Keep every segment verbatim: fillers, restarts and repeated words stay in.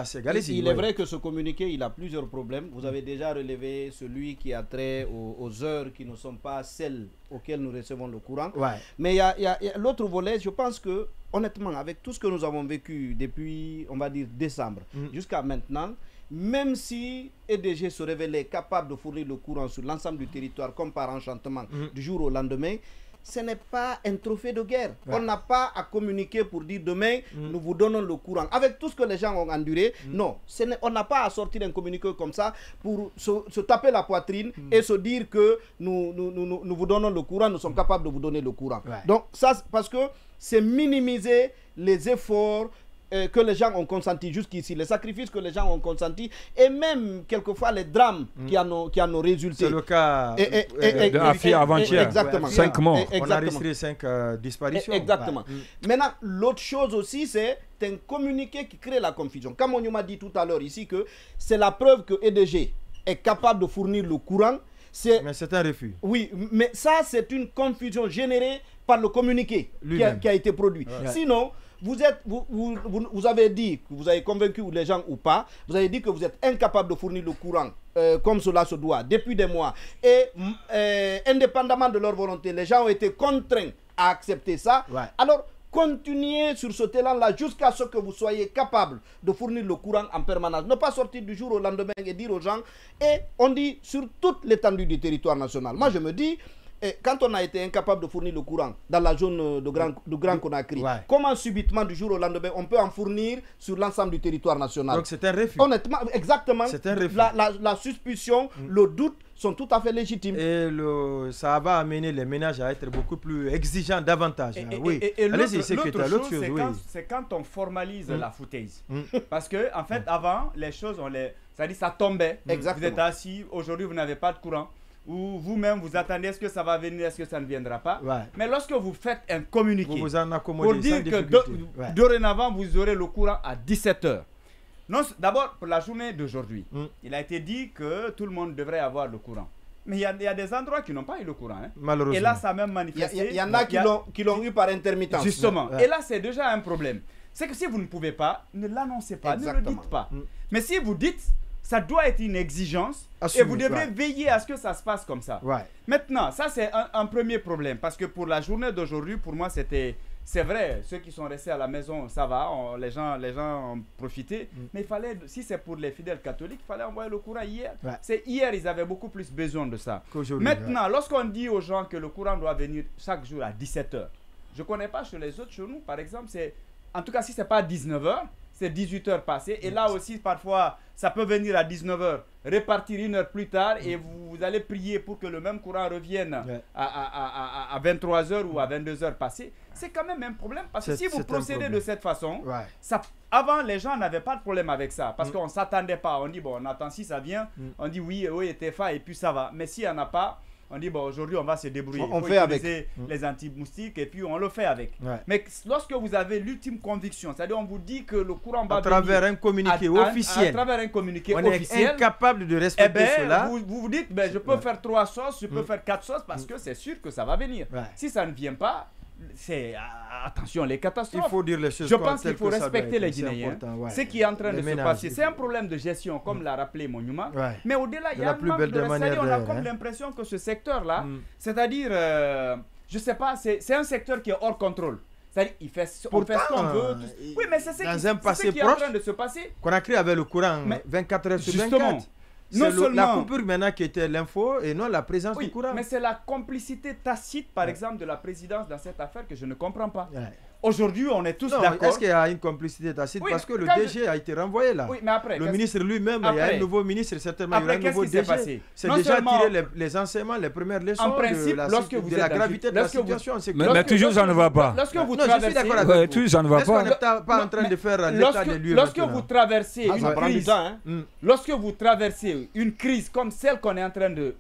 assez. Allez-y. Il ouais. est vrai que ce communiqué, il a plusieurs problèmes. Vous avez déjà relevé celui qui a trait aux, aux heures qui ne sont pas celles auxquelles nous recevons le courant. Ouais. Mais il y a, y a, y a l'autre volet, je pense que, honnêtement, avec tout ce que nous avons vécu depuis, on va dire, décembre mm. jusqu'à maintenant, même si E D G se révélait capable de fournir le courant sur l'ensemble du territoire, comme par enchantement, mm. du jour au lendemain, ce n'est pas un trophée de guerre. Ouais. On n'a pas à communiquer pour dire demain, mm. nous vous donnons le courant. Avec tout ce que les gens ont enduré, mm. non. On n'a pas à sortir un communiqué comme ça pour se, se taper la poitrine mm. et se dire que nous, nous, nous, nous vous donnons le courant, nous sommes capables de vous donner le courant. Ouais. Donc, ça, parce que c'est minimiser les efforts que les gens ont consenti jusqu'ici, les sacrifices que les gens ont consentis et même quelquefois les drames mm. qui, en ont, qui en ont résulté. C'est le cas et, et, et, de Afia avant-hier. Exactement. Ouais, cinq morts. On a enregistré cinq euh, disparitions. Et, exactement. Ouais. Mm. Maintenant, l'autre chose aussi, c'est un communiqué qui crée la confusion. Comme on m'a dit tout à l'heure ici que c'est la preuve que E D G est capable de fournir le courant. Mais c'est un refus. Oui, mais ça, c'est une confusion générée par le communiqué qui a, qui a été produit. Ouais. Sinon, Vous, êtes, vous, vous, vous, vous avez dit que vous avez convaincu les gens ou pas, vous avez dit que vous êtes incapable de fournir le courant euh, comme cela se doit depuis des mois. Et euh, indépendamment de leur volonté, les gens ont été contraints à accepter ça. Ouais. Alors, continuez sur ce talent-là jusqu'à ce que vous soyez capable de fournir le courant en permanence. Ne pas sortir du jour au lendemain et dire aux gens, et on dit sur toute l'étendue du territoire national. Moi, je me dis... Et quand on a été incapable de fournir le courant dans la zone de Grand, de Grand Conakry, ouais. comment subitement du jour au lendemain on peut en fournir sur l'ensemble du territoire national? Donc c'est un refus. Honnêtement, exactement. C'est un refus. La, la, la suspicion, mm. le doute sont tout à fait légitimes. Et le, ça va amener les ménages à être beaucoup plus exigeants davantage. Et, oui. et, et, et l'autre chose, chose c'est oui. quand, quand on formalise mm. la foutaise. Mm. Parce que en fait, mm. avant, les choses, on les, ça dit, ça tombait. Mm. Vous êtes assis, aujourd'hui vous n'avez pas de courant. Ou vous-même vous attendez, est-ce que ça va venir, est-ce que ça ne viendra pas. Ouais. Mais lorsque vous faites un communiqué vous vous en pour dire que do, ouais. dorénavant vous aurez le courant à dix-sept heures. D'abord pour la journée d'aujourd'hui, mm. il a été dit que tout le monde devrait avoir le courant. Mais il y, y a des endroits qui n'ont pas eu le courant. Hein. Malheureusement. Et là ça a même manifesté. Il y, y, y en a qui l'ont eu par intermittence. Justement. Ouais. Et là c'est déjà un problème. C'est que si vous ne pouvez pas, ne l'annoncez pas, exactement. Ne le dites pas. Mm. Mais si vous dites, ça doit être une exigence. Assumé, et vous devrez ouais. veiller à ce que ça se passe comme ça. Ouais. Maintenant, ça c'est un, un premier problème. Parce que pour la journée d'aujourd'hui, pour moi c'était... C'est vrai, ceux qui sont restés à la maison, ça va, on, les, gens, les gens ont profité. Mm. Mais il fallait, si c'est pour les fidèles catholiques, il fallait envoyer le courant hier. Ouais. C'est hier, ils avaient beaucoup plus besoin de ça. Maintenant, ouais. lorsqu'on dit aux gens que le courant doit venir chaque jour à dix-sept heures, je ne connais pas chez les autres, chez nous, par exemple, c'est... En tout cas, si ce n'est pas dix-neuf heures, c'est dix-huit heures passées. Et là aussi, parfois, ça peut venir à dix-neuf heures, repartir une heure plus tard et vous, vous allez prier pour que le même courant revienne ouais. à, à, à, à vingt-trois heures ou à vingt-deux heures passées. C'est quand même un problème parce que si vous procédez de cette façon, ouais. ça, avant, les gens n'avaient pas de problème avec ça parce mm. qu'on ne s'attendait pas. On dit, bon, on attend si ça vient. Mm. On dit oui, oui, T F A et puis ça va. Mais s'il n'y en a pas, on dit, bon, aujourd'hui, on va se débrouiller. On, on faut fait avec les anti-moustiques et puis on le fait avec. Ouais. Mais lorsque vous avez l'ultime conviction, c'est-à-dire on vous dit que le courant va à travers un communiqué à, officiel, à, à travers un communiqué on officiel, est incapable de respecter eh ben, cela. Vous, vous vous dites, ben, je peux ouais. faire trois sauces, je peux mm. faire quatre sauces parce mm. que c'est sûr que ça va venir. Ouais. Si ça ne vient pas, c'est attention les catastrophes. Il faut dire les choses. Je pense qu'il faut respecter les Guinéens. Ouais. Ce qui est en train les de ménages, se passer, c'est un problème de gestion, comme mm. l'a rappelé Monuma. Ouais. Mais au-delà, il y a un manque de respect. On a comme hein. l'impression que ce secteur-là, mm. c'est-à-dire, euh, je sais pas, c'est un secteur qui est hors contrôle. C'est-à-dire, il fait, Pourtant, on fait ce qu'on veut. Tout... Oui, mais c'est ce qui, ce qui est en train de se passer. Conakry avait le courant mais vingt-quatre heures sur justement, vingt-quatre. Non seulement la coupure maintenant qui était l'info et non la présence oui, du courant. Mais c'est la complicité tacite, par ouais. exemple, de la présidence dans cette affaire que je ne comprends pas. Ouais. Aujourd'hui, on est tous d'accord. Est-ce qu'il y a une complicité tacite oui, parce que le D G je... a été renvoyé là. Oui, mais après, le ministre lui-même, il y a un nouveau ministre, certainement. Après, il y a un nouveau D G. C'est déjà seulement... tiré les, les enseignements, les premières leçons en principe, de la, lorsque vous de la gravité de la situation. Vous... Mais, mais toujours, ça ne va pas. Lorsque vous non, traversez... je suis d'accord avec vous. Toujours, ça ne va pas. On n'est pas en train de faire l'état des lieux. Lorsque vous traversez une crise, lorsque vous traversez une crise comme celle qu'on est en train de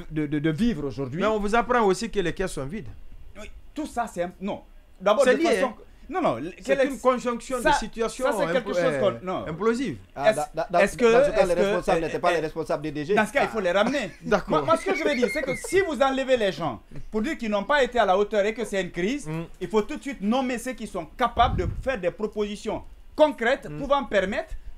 de vivre aujourd'hui... Mais on vous apprend aussi que les caisses sont vides. Tout ça, c'est... Non. D'abord, de façon... Non, non, c'est une conjonction ça, de situations ça, quelque chose euh, non. implosives. Ah, est-ce que dans ce cas, les responsables n'étaient pas les responsables des D G? Dans ce cas, il faut les ramener. D'accord. Moi, moi, ce que je veux dire, c'est que si vous enlevez les gens pour dire qu'ils n'ont pas été à la hauteur et que c'est une crise, mm. il faut tout de suite nommer ceux qui sont capables de faire des propositions concrètes mm. pouvant permettre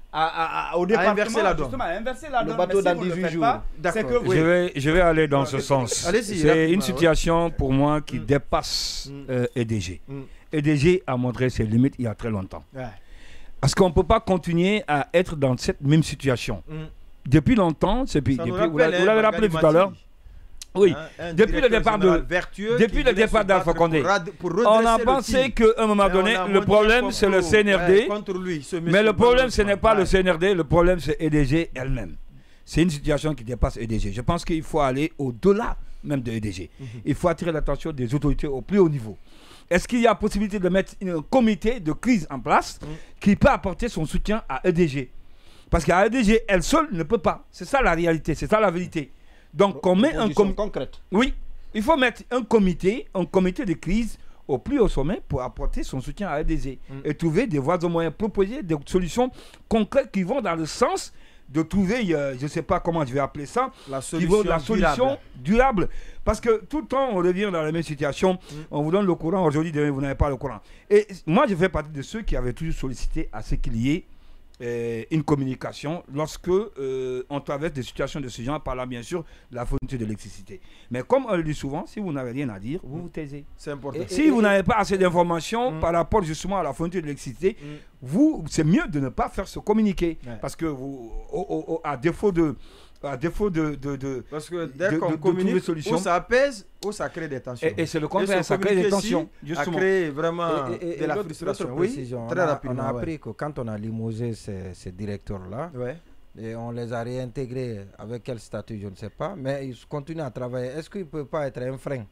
à, à, à, au département, inverser la donne. justement, à inverser la donne. Le bateau mais si dans vous ne le dix-huit faites jours. pas, c'est que je, vais, je vais aller dans ce sens. C'est une situation ouais. pour moi qui mm. dépasse mm. Euh, E D G. Mm. E D G a montré ses limites il y a très longtemps. Ouais. Parce qu'on ne peut pas continuer à être dans cette même situation. Mm. Depuis longtemps, depuis, depuis, vous l'avez rappelé tout à l'heure. Oui, hein, depuis le départ de depuis le départ d'Alpha Condé, on a pensé qu'à un moment donné, le problème c'est le C N R D, ouais, lui, mais le problème ce n'est pas ouais. le C N R D, le problème c'est E D G elle-même. C'est une situation qui dépasse E D G. Je pense qu'il faut aller au-delà même de E D G. Mm-hmm. Il faut attirer l'attention des autorités au plus haut niveau. Est-ce qu'il y a possibilité de mettre un comité de crise en place mm. qui peut apporter son soutien à E D G? Parce qu'à E D G, elle seule ne peut pas. C'est ça la réalité, c'est ça la vérité. Donc, on met un comité concrète. Oui, il faut mettre un comité, un comité de crise au plus haut sommet pour apporter son soutien à E D G mm. et trouver des voies de moyens, proposer des solutions concrètes qui vont dans le sens de trouver, euh, je ne sais pas comment je vais appeler ça, la solution, la solution durable. durable. Parce que tout le temps, on revient dans la même situation. Mm. On vous donne le courant, aujourd'hui, demain, vous n'avez pas le courant. Et moi, je fais partie de ceux qui avaient toujours sollicité à ce qu'il y ait Euh, une communication lorsque euh, on traverse des situations de ce genre, parlant bien sûr de la fourniture de l'électricité. Mais comme on le dit souvent, si vous n'avez rien à dire, vous vous taisez. C'est important. Et, si et, vous n'avez pas assez d'informations mm. par rapport justement à la fourniture de l'électricité, mm. vous, c'est mieux de ne pas faire se communiquer. Ouais. Parce que vous, au, au, au, à défaut de... à défaut de, de, de parce que dès qu'on communique, ou ça apaise ou ça crée des tensions. Et, et c'est le contraire, ça crée des tensions. Justement. Ça crée vraiment et, et, et, de la frustration. Oui, très rapidement. On a appris ouais. que quand on a limogé ces, ces directeurs-là, ouais. et on les a réintégrés avec quel statut, je ne sais pas, mais ils continuent à travailler. Est-ce qu'il ne peut pas être un frein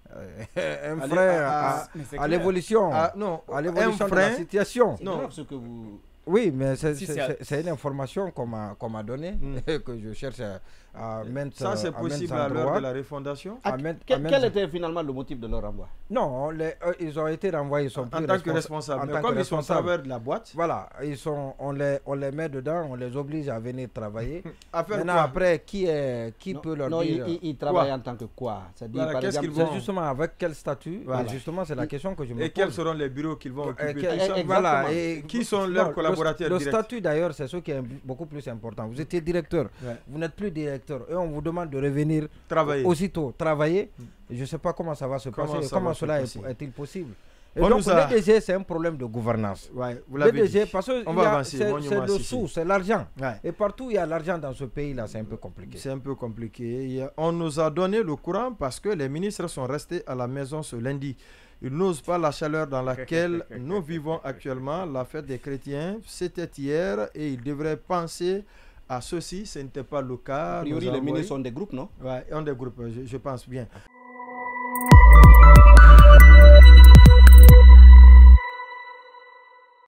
un frein à, à, à l'évolution à l'évolution de la situation. Non, ce que vous... Oui, mais c'est si une information qu'on m'a donnée, mm. que je cherche à, à mettre. Ça, c'est possible à l'heure de la refondation. À, à quel, quel était finalement le motif de leur renvoi? Non, les, euh, ils ont été renvoyés, ils sont en, plus en tant que responsables. En mais tant comme que ils sont travers de la boîte. Voilà, ils sont, on, les, on les met dedans, on les oblige à venir travailler. à faire Maintenant, quoi? Après, qui, est, qui non, peut leur non, dire. Non, ils, ils travaillent en tant que quoi? C'est-à-dire, voilà, qu'est-ce qu'ils vont... justement avec quel statut? Voilà. Justement, c'est la question que je me pose. Et quels seront les bureaux qu'ils vont occuper? Voilà. Qui sont leurs collaborateurs directs? Le statut d'ailleurs, c'est ce qui est beaucoup plus important. Vous étiez directeur, ouais. vous n'êtes plus directeur et on vous demande de revenir travailler. aussitôt travailler. Mm. Je ne sais pas comment ça va se comment passer, comment cela est-il possible. Et on donc l'E D G, c'est un problème de gouvernance. Ouais, l'E D G, parce que c'est le sous, c'est l'argent. Ouais. Et partout, il y a l'argent dans ce pays-là, c'est un peu compliqué. C'est un peu compliqué. On nous a donné le courant parce que les ministres sont restés à la maison ce lundi. Ils n'osent pas la chaleur dans laquelle nous vivons actuellement. La fête des chrétiens, c'était hier et ils devraient penser à ceci. Ce n'était pas le cas. A priori, les ministres ont des groupes, non? Oui, ont des groupes, je, je pense bien.